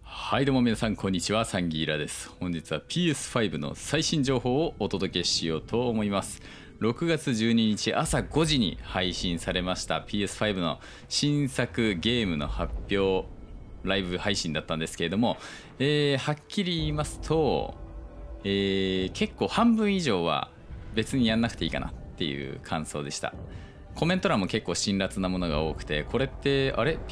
はいどうも皆さんこんにちは、サンギーラです。本日は PS5 の最新情報をお届けしようと思います。6月12日朝5時に配信されました PS5 の新作ゲームの発表ライブ配信だったんですけれども、はっきり言いますと、結構半分以上は別にやんなくていいかなっていう感想でした。コメント欄も結構辛辣なものが多くて、これってあれ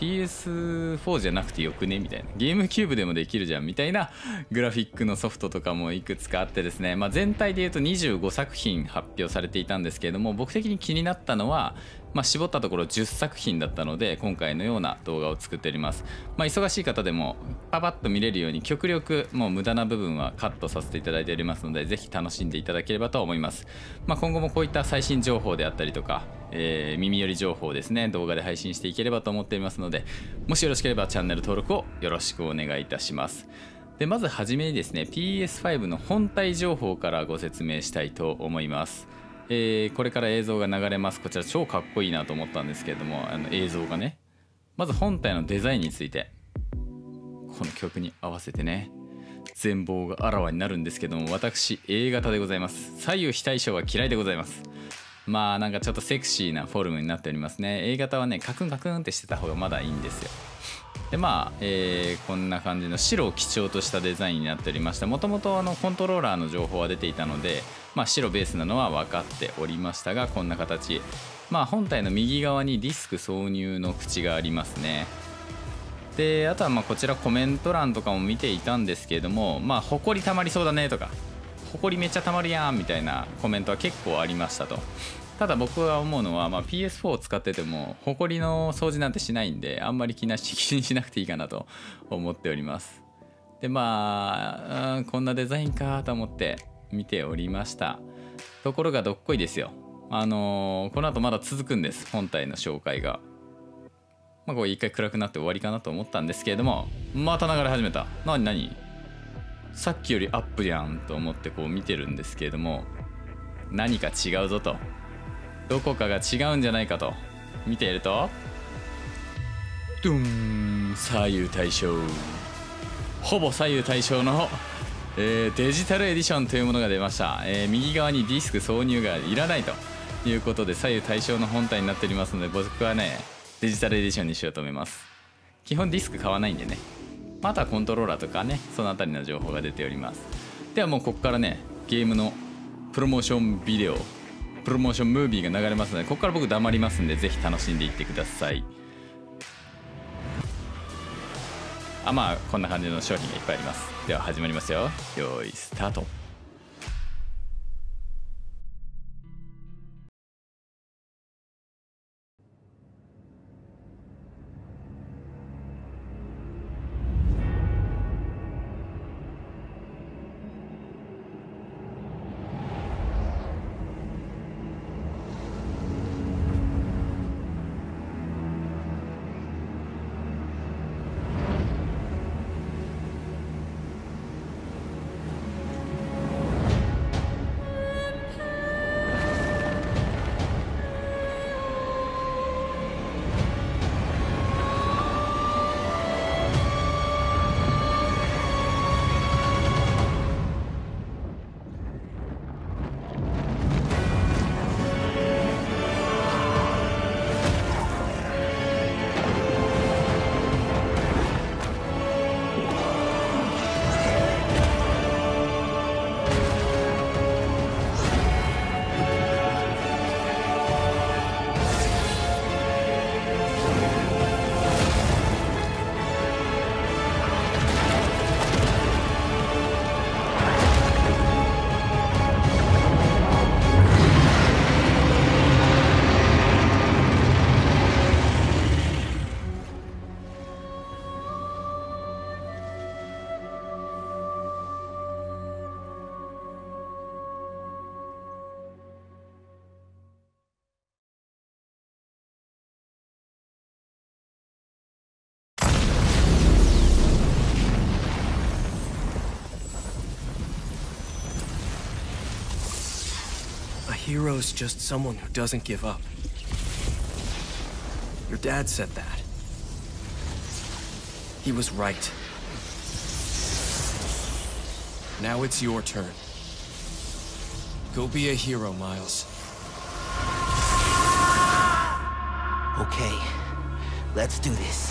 PS4 じゃなくてよくねみたいな、ゲームキューブでもできるじゃんみたいなグラフィックのソフトとかもいくつかあってですね、全体で言うと25作品発表されていたんですけれども、僕的に気になったのは、絞ったところ10作品だったので、今回のような動画を作っております。忙しい方でもパパッと見れるように極力もう無駄な部分はカットさせていただいておりますので、ぜひ楽しんでいただければと思います。今後もこういった最新情報であったりとか、耳寄り情報をですね動画で配信していければと思っていますので、もしよろしければチャンネル登録をよろしくお願いいたします。でまずはじめにですね PS5 の本体情報からご説明したいと思います。これから映像が流れます。こちら超かっこいいなと思ったんですけれども、映像がね、まず本体のデザインについて、この曲に合わせてね全貌があらわになるんですけども、私 A 型でございます。左右非対称は嫌いでございます。なんかちょっとセクシーなフォルムになっておりますね。 A 型はねカクンカクンってしてた方がまだいいんですよ。でこんな感じの白を基調としたデザインになっておりました。もともとコントローラーの情報は出ていたので、白ベースなのは分かっておりましたが、こんな形、本体の右側にディスク挿入の口がありますね。であとはこちらコメント欄とかも見ていたんですけれども、ほこりたまりそうだねとか、ほこりめっちゃたまるやんみたいなコメントは結構ありましたと。ただ僕が思うのは、PS4 を使っててもほこりの掃除なんてしないんで、あんまり気にしなくていいかなと思っております。でこんなデザインかと思って見ておりました。ところがどっこいですよ。この後まだ続くんです、本体の紹介が。これ一回暗くなって終わりかなと思ったんですけれども、また流れ始めた。何さっきよりアップやんと思ってこう見てるんですけれども、何か違うぞと、どこかが違うんじゃないかと見ていると、ドゥン、左右対称、ほぼ左右対称の、デジタルエディションというものが出ました。右側にディスク挿入がいらないということで、左右対称の本体になっておりますので、僕はねデジタルエディションにしようと思います。基本ディスク買わないんでね。あとはコントローラーとかね、そのあたりの情報が出ております。ではもうここからねゲームのプロモーションビデオ、プロモーションムービーが流れますので、ここから僕黙りますんで、ぜひ楽しんでいってください。こんな感じの商品がいっぱいあります。では始まりますよ。よーいスタート。 A hero's just someone who doesn't give up. Your dad said that. He was right. Now it's your turn. Go be a hero, Miles. Okay, let's do this.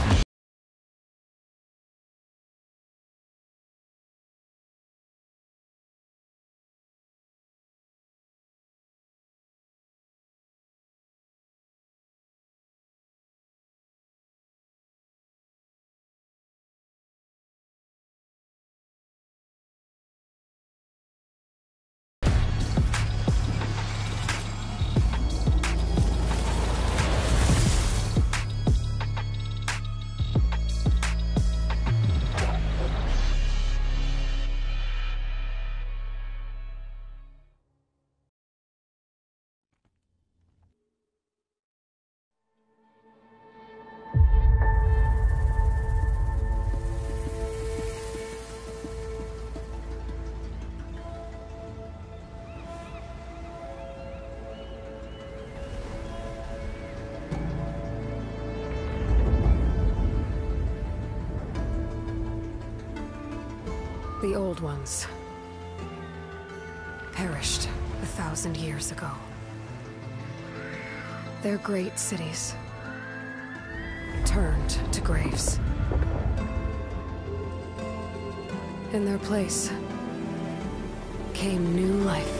The old ones perished 1,000 years ago. Their great cities turned to graves. In their place came new life.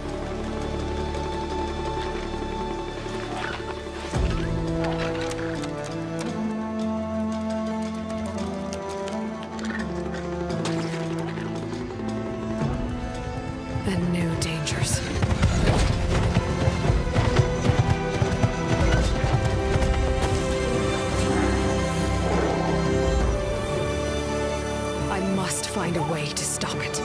And new dangers. I must find a way to stop it.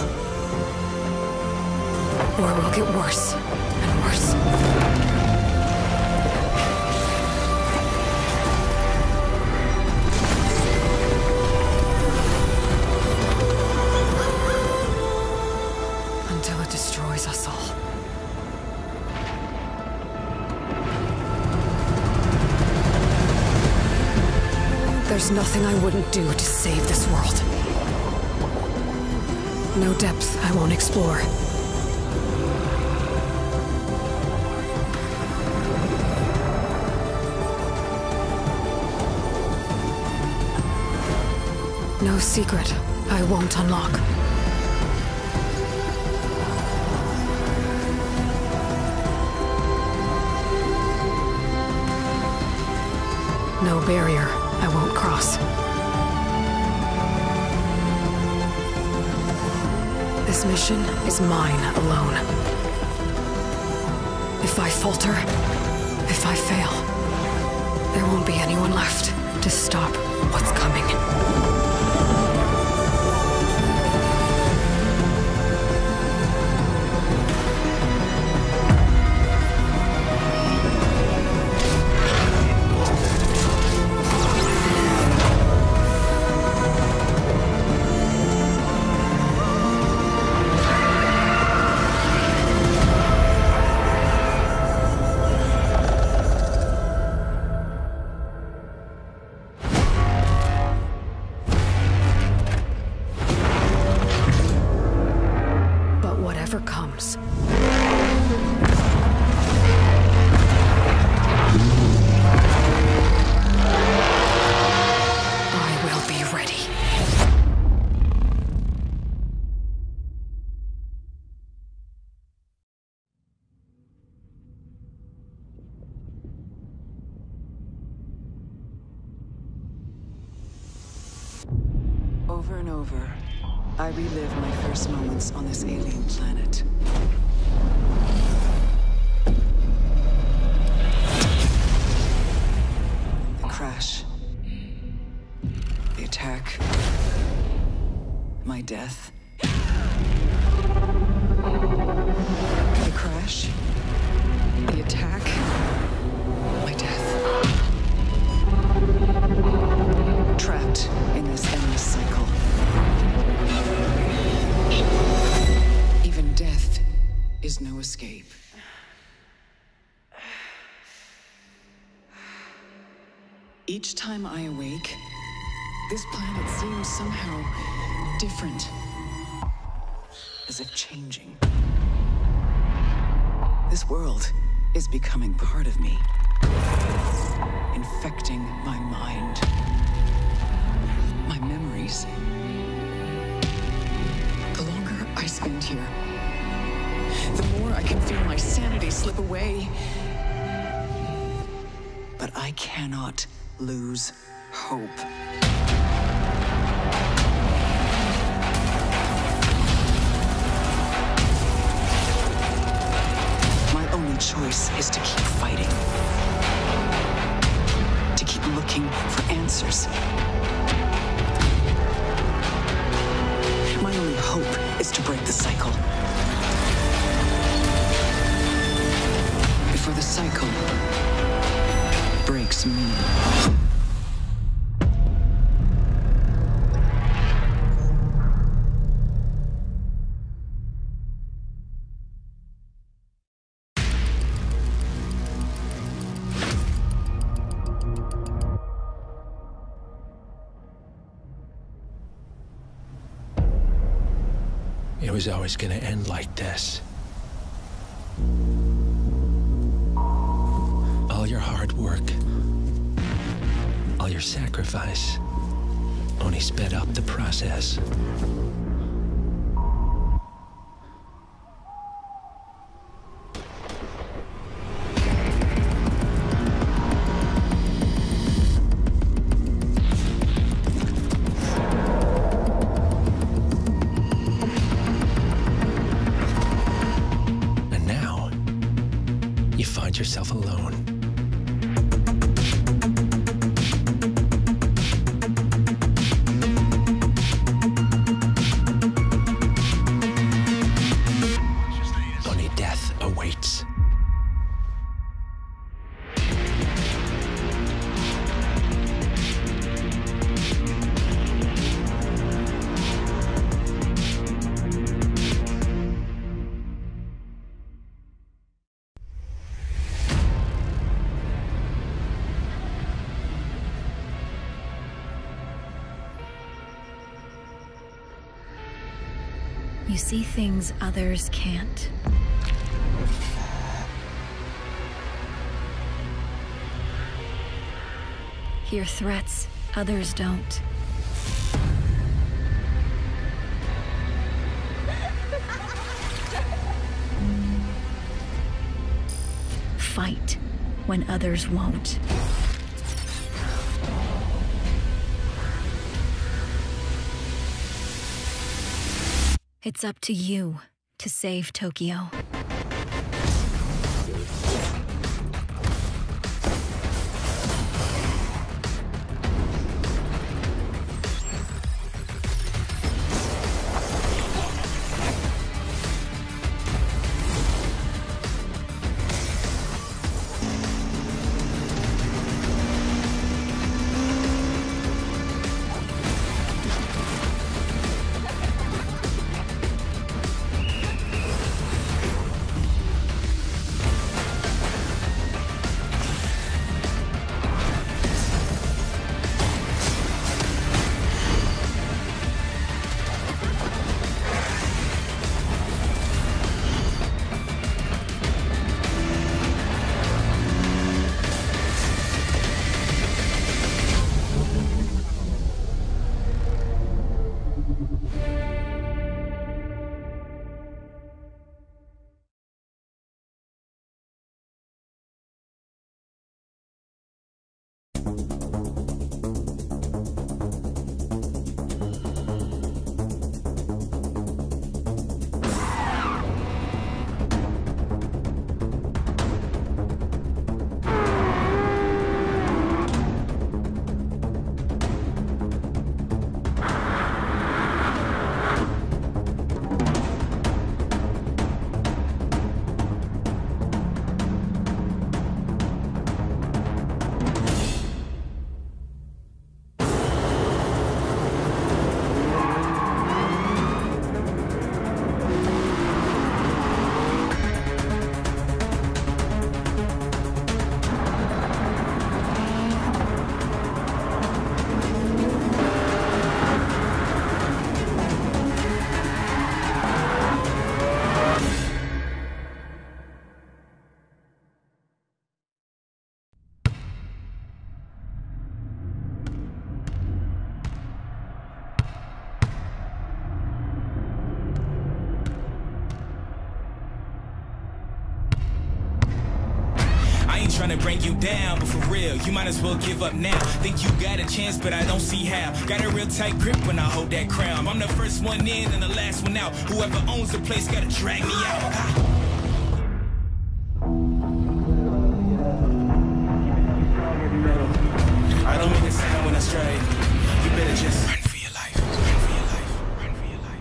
Or it will get worse and worse. Until it destroys us all. There's nothing I wouldn't do to save this world. No depth I won't explore. No secret I won't unlock. No barrier I won't cross. This mission is mine alone. If I falter, if I fail, there won't be anyone left to stop what's coming. Comes. I will be ready. Over and over, I relive my first moments on this alien planet. The crash. The attack. My death. The crash. The attack. My death. Trapped in this endless cycle. Even death is no escape. Each time I awake, this planet seems somehow different. as if changing. This world is becoming part of me, infecting my mind, my memories. The longer I spend here, the more I can feel my sanity slip away. But I cannot lose hope. My only choice is to keep fighting, to keep looking for answers. My only hope is to break the cycle. Before the cycle breaks me. It was always gonna end like this. All your hard work, all your sacrifice, only sped up the process. And now, you find yourself alone. Only death awaits. You see things others can't. Hear threats others don't. Fight when others won't. It's up to you to save Tokyo. trying to bring you down, but for real, you might as well give up now. Think you got a chance, but I don't see how. Got a real tight grip when I hold that crown. I'm the first one in and the last one out. Whoever owns the place gotta drag me out. I don't make a sound when I strike. You better just run for your life. Run for your life. Run for your life.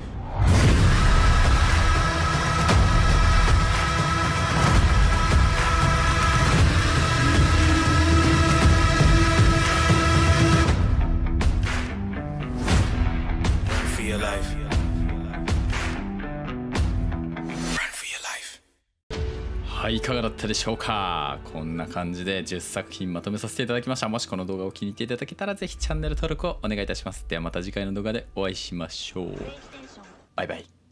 Run for your life. Run for your life. はい、いかがだったでしょうか。こんな感じで10作品まとめさせていただきました。もしこの動画を気に入っていただけたらぜひチャンネル登録をお願いいたします。ではまた次回の動画でお会いしましょう。バイバイ。